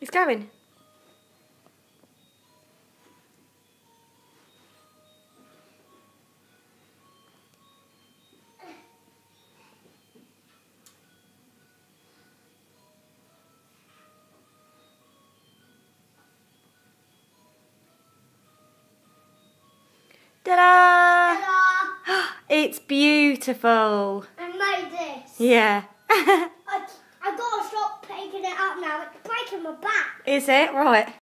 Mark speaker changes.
Speaker 1: He's going. Ta-da!
Speaker 2: Ta-da!
Speaker 1: It's beautiful.
Speaker 2: I made this.
Speaker 1: Yeah.
Speaker 2: I gotta stop taking it up now. It's breaking my back.
Speaker 1: Is it? Right.